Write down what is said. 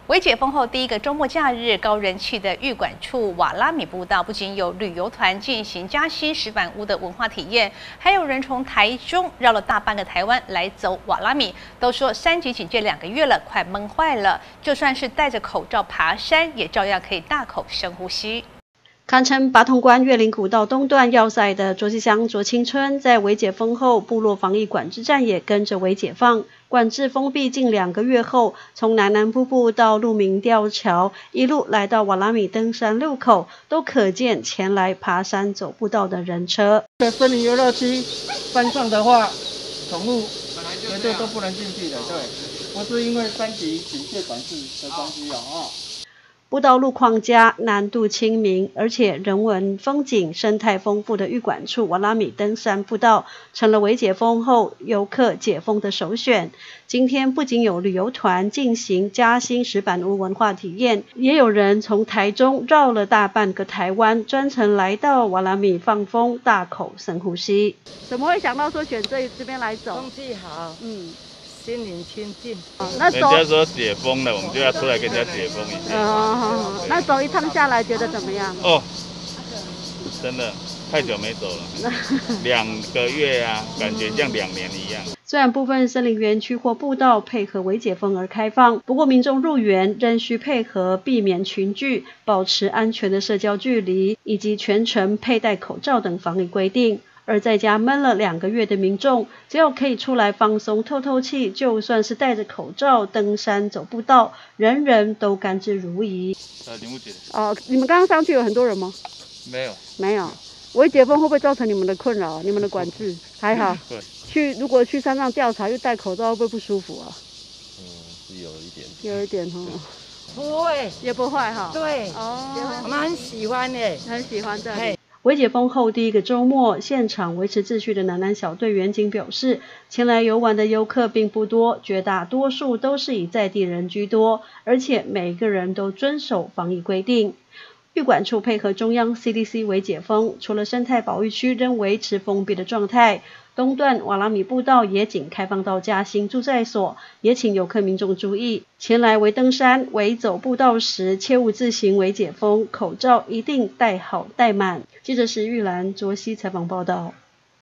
微解封后第一个周末假日，高人气的玉管处瓦拉米步道不仅有旅游团进行嘉兴石板屋的文化体验，还有人从台中绕了大半个台湾来走瓦拉米。都说3级警戒2个月了，快闷坏了，就算是戴着口罩爬山，也照样可以大口深呼吸。堪称八通关越岭古道东段要塞的卓溪乡卓清村，在微解封后，部落防疫管制站也跟着微解放。管制封闭近2个月后，从南南瀑布到鹿鸣吊桥，一路来到瓦拉米登山路口，都可见前来爬山走步道的人车。 在森林游乐区山上的话，宠物绝对都不能进去的，对，不是因为3级警戒管制的关系哦。 步道路况佳，难度亲民，而且人文风景生态丰富的玉管处瓦拉米登山步道，成了微解封后游客解封的首选。今天不仅有旅游团进行嘉兴石板屋文化体验，也有人从台中绕了大半个台湾，专程来到瓦拉米放风，大口深呼吸。怎么会想到说选这边来走？ 空气好，心灵清净。 人家说解封了，我们就要出来跟人家解封一下。 那走一趟下来觉得怎么样？ 哦，真的太久没走了，2个月啊，感觉像2年一样。 虽然部分森林园区或步道配合微解封而开放，不过民众入园仍需配合避免群聚、保持安全的社交距离，以及全程佩戴口罩等防疫规定。而在家闷了2个月的民众，只要可以出来放松透透气，就算是戴着口罩登山走步道，人人都甘之如饴。 林木姐。 你们刚刚上去有很多人吗？没有。微解封会不会造成你们的困扰？你们的管制还好？如果去山上调查又戴口罩，会不会不舒服啊？ 是有一点。 有一点哈。 不会， 也不会哈。 对，我们很喜欢耶， 很喜欢这里。微解封后第一个周末，现场维持秩序的南南小队员警表示，前来游玩的游客并不多，绝大多数都是以在地人居多，而且每个人都遵守防疫规定。玉管处配合中央 CDC 微解封，除了生态保育区仍维持封闭的状态，东段瓦拉米步道也仅开放到嘉兴住宅所，也请游客民众注意，前来微登山、微走步道时，切勿自行微解封，口罩一定戴好戴满。记者石玉兰卓溪采访报道。